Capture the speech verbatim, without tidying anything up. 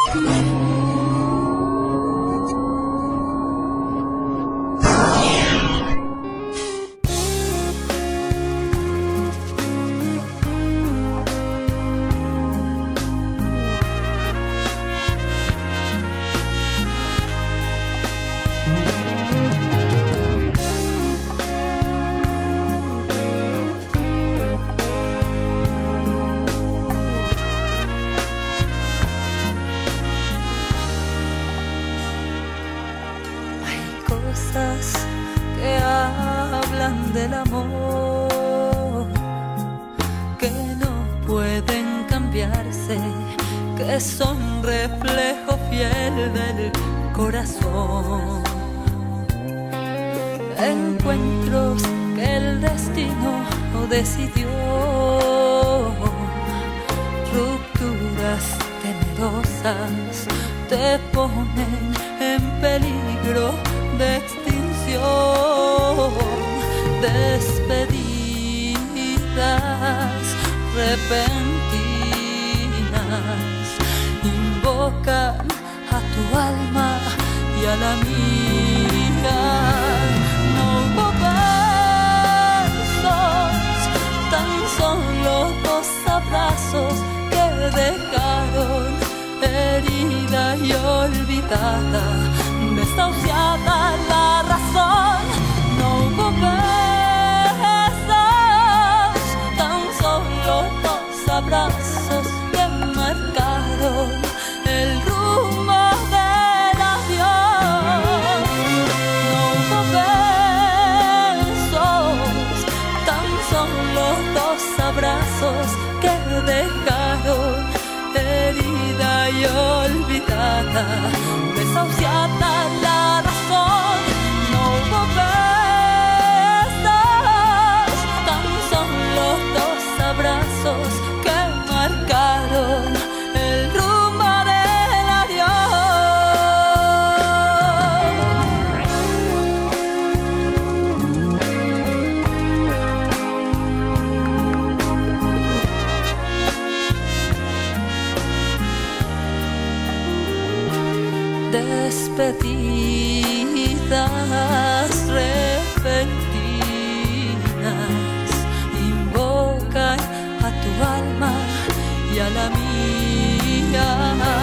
Que hablan del amor, que no pueden cambiarse, que son reflejo fiel del corazón. Encuentros que el destino decidió, rupturas temerosas te ponen en peligro de extinción, despedidas repentinas invocan a tu alma y a la mía. No hubo besos, tan solo dos abrazos que dejaron herida y olvidada, desahuciada la razón. No hubo besos, tan solo dos abrazos que marcaron el rumbo del adiós. No hubo besos, tan solo dos abrazos que dejaron herida y olvidada, desahuciada la razón. No hubo besos, tan solo dos abrazos que marcaron el rumbo del adiós. Despedidas repentinas invocan a tu alma y a la mía.